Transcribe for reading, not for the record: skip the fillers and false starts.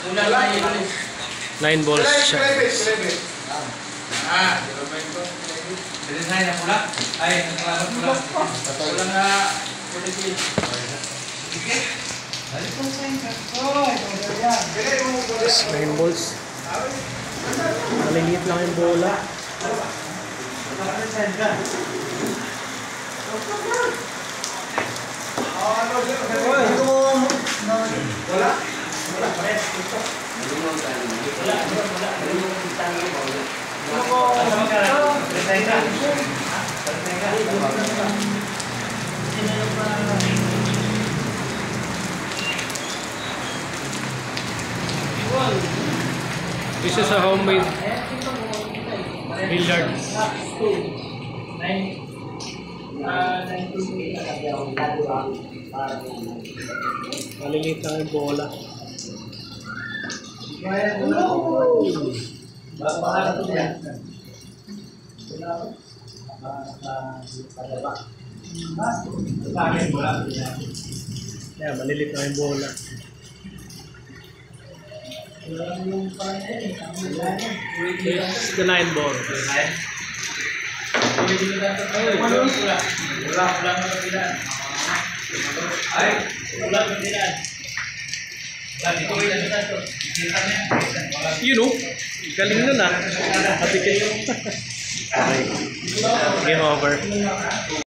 9 balls siya. Design na pula. Ay, nakalaman pula. Pula na policy. Yes, 9 balls. Maliliit lang yung bola. This is a homemade billiard. Maliliit lang yung bola. Yeah, maliliit lang yung bola. It's the 9 ball. You know, galing nun ah. Game over.